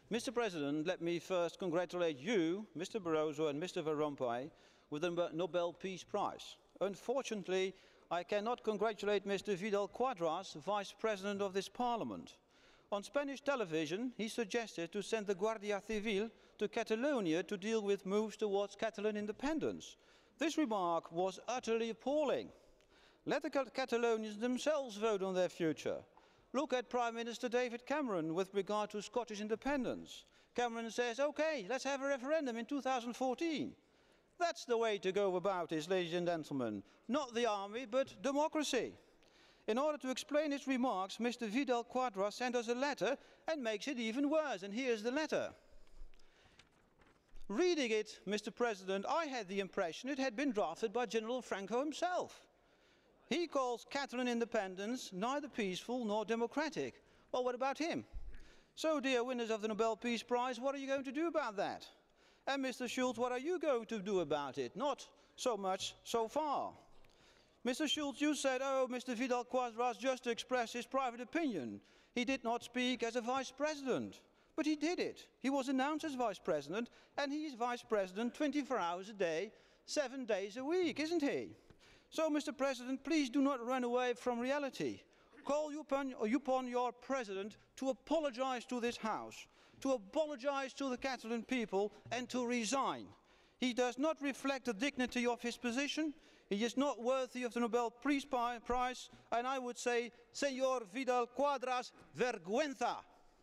Mr. President, let me first congratulate you, Mr. Barroso and Mr. Van Rompuy, with the Nobel Peace Prize. Unfortunately, I cannot congratulate Mr. Vidal Quadras, Vice President of this Parliament. On Spanish television, he suggested to send the Guardia Civil to Catalonia to deal with moves towards Catalan independence. This remark was utterly appalling. Let the Catalonians themselves vote on their future. Look at Prime Minister David Cameron with regard to Scottish independence. Cameron says, OK, let's have a referendum in 2014. That's the way to go about this, ladies and gentlemen. Not the army, but democracy. In order to explain his remarks, Mr. Vidal Quadras sent us a letter and makes it even worse. And here's the letter. Reading it, Mr. President, I had the impression it had been drafted by General Franco himself. He calls Catalan independence neither peaceful nor democratic. Well, what about him? So, dear winners of the Nobel Peace Prize, what are you going to do about that? And Mr. Schulz, what are you going to do about it? Not so much so far. Mr. Schulz, you said, oh, Mr. Vidal Quadras just expressed his private opinion. He did not speak as a vice president. But he did it. He was announced as vice president, and he is vice president 24 hours a day, 7 days a week, isn't he? So, Mr. President, please do not run away from reality. Call upon your president to apologize to this House, to apologize to the Catalan people, and to resign. He does not reflect the dignity of his position. He is not worthy of the Nobel Peace Prize, and I would say, Señor Vidal Quadras, vergüenza.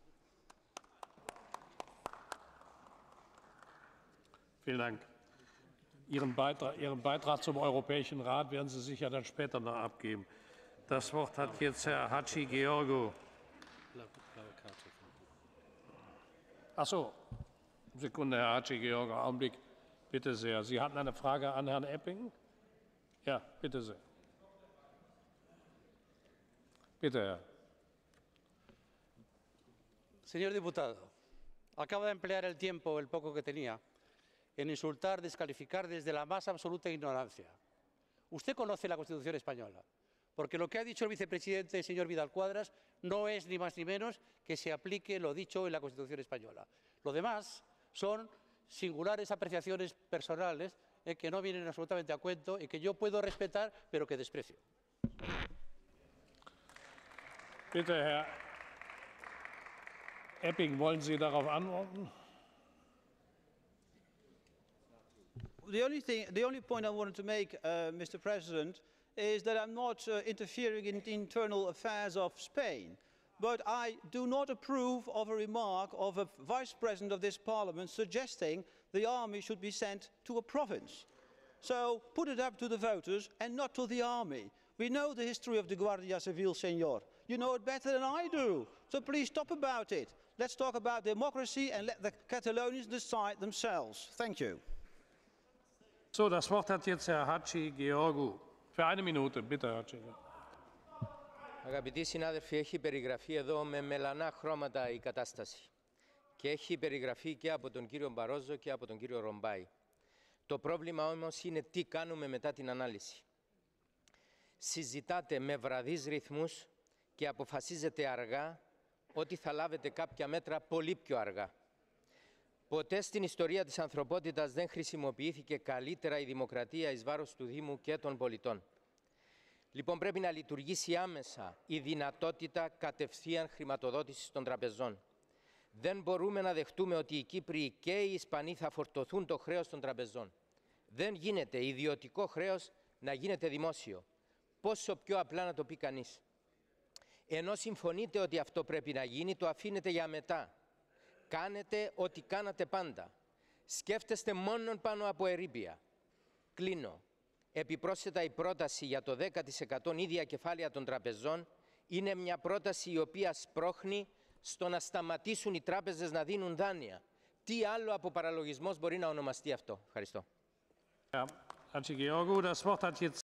Vielen Dank. Ihren Beitrag zum Europäischen Rat werden Sie sicher dann später noch abgeben. Das Wort hat jetzt Herr Hadjigeorgiou. Ach so, Sekunde, Herr Hadjigeorgiou, Augenblick, bitte sehr. Sie hatten eine Frage an Herrn Epping? Ja, bitte sehr. Bitte, Herr. Señor diputado, acaba de emplear el tiempo, el poco que tenía, en insultar, descalificar desde la más absoluta ignorancia. Usted conoce la Constitución española, porque lo que ha dicho el vicepresidente, señor Vidal Quadras, no es ni más ni menos que se aplique lo dicho en la Constitución española. Lo demás son singulares apreciaciones personales que no vienen absolutamente a cuento y que yo puedo respetar, pero que desprecio. Bitte, Herr Epping, wollen Sie darauf antworten? The only point I wanted to make, Mr. President, is that I'm not interfering in the internal affairs of Spain. But I do not approve of a remark of a vice president of this parliament suggesting the army should be sent to a province. So put it up to the voters and not to the army. We know the history of the Guardia Civil, senor. You know it better than I do. So please stop about it. Let's talk about democracy and let the Catalonians decide themselves. Thank you. So, das Wort hat jetzt Herr Hadjigeorgiou. Für eine Minute, bitte, Herr Hadjigeorgiou. Αγαπητοί συνάδελφοι, έχει περιγραφεί εδώ με μελανά χρώματα η κατάσταση και έχει περιγραφεί και από τον κύριο Μπαρόζο και από τον κύριο Ρομπάι. Το πρόβλημα όμως είναι τι κάνουμε μετά την ανάλυση. Συζητάτε με βραδείς ρυθμούς και αποφασίζετε αργά ότι θα λάβετε κάποια μέτρα πολύ πιο αργά. Ποτέ στην ιστορία της ανθρωπότητας δεν χρησιμοποιήθηκε καλύτερα η δημοκρατία εις βάρος του Δήμου και των πολιτών. Λοιπόν, πρέπει να λειτουργήσει άμεσα η δυνατότητα κατευθείαν χρηματοδότησης των τραπεζών. Δεν μπορούμε να δεχτούμε ότι οι Κύπροι και οι Ισπανοί θα φορτωθούν το χρέος των τραπεζών. Δεν γίνεται ιδιωτικό χρέος να γίνεται δημόσιο. Πόσο πιο απλά να το πει κανείς. Ενώ συμφωνείτε ότι αυτό πρέπει να γίνει, το αφήνετε για μετά. Κάνετε ό,τι κάνατε πάντα. Σκέφτεστε μόνον πάνω από ερείπια. Κλείνω. Επιπρόσθετα η πρόταση για το 10% ίδια κεφάλαια των τραπεζών είναι μια πρόταση η οποία σπρώχνει στο να σταματήσουν οι τράπεζες να δίνουν δάνεια. Τι άλλο από παραλογισμός μπορεί να ονομαστεί αυτό. Ευχαριστώ.